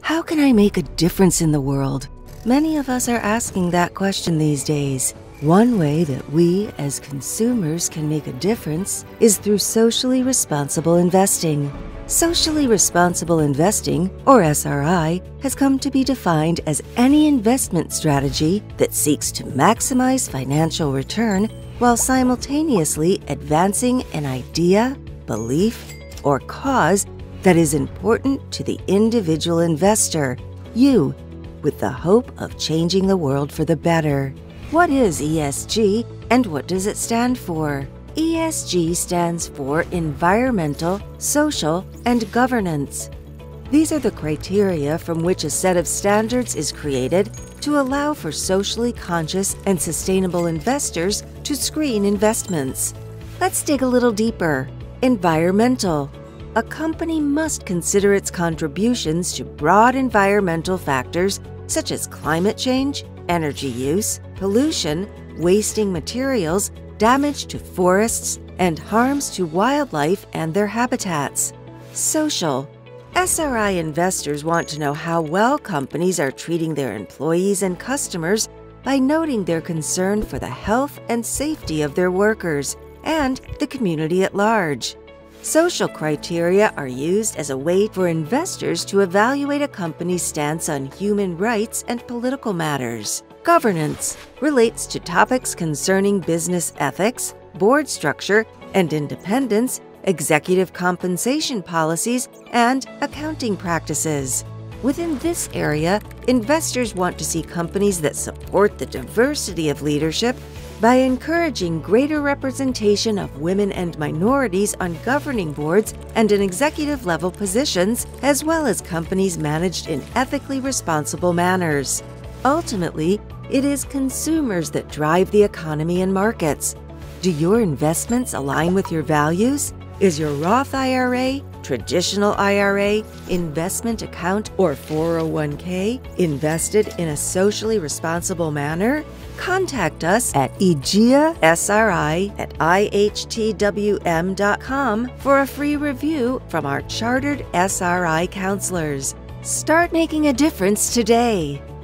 How can I make a difference in the world? Many of us are asking that question these days. One way that we as consumers can make a difference is through socially responsible investing. Socially responsible investing, or SRI, has come to be defined as any investment strategy that seeks to maximize financial return while simultaneously advancing an idea, belief, or cause that is important to the individual investor, you, with the hope of changing the world for the better. What is ESG and what does it stand for? ESG stands for Environmental, Social, and Governance. These are the criteria from which a set of standards is created to allow for socially conscious and sustainable investors to screen investments. Let's dig a little deeper. Environmental. A company must consider its contributions to broad environmental factors such as climate change, energy use, pollution, wasting materials, damage to forests, and harms to wildlife and their habitats. Social. SRI investors want to know how well companies are treating their employees and customers by noting their concern for the health and safety of their workers and the community at large. Social criteria are used as a way for investors to evaluate a company's stance on human rights and political matters. Governance relates to topics concerning business ethics, board structure and independence, executive compensation policies, and accounting practices. Within this area, investors want to see companies that support the diversity of leadership by encouraging greater representation of women and minorities on governing boards and in executive-level positions, as well as companies managed in ethically responsible manners. Ultimately, it is consumers that drive the economy and markets. Do your investments align with your values? Is your Roth IRA, traditional IRA, investment account, or 401k invested in a socially responsible manner? Contact us at aegeasri@ihtwm.com for a free review from our chartered SRI counselors. Start making a difference today.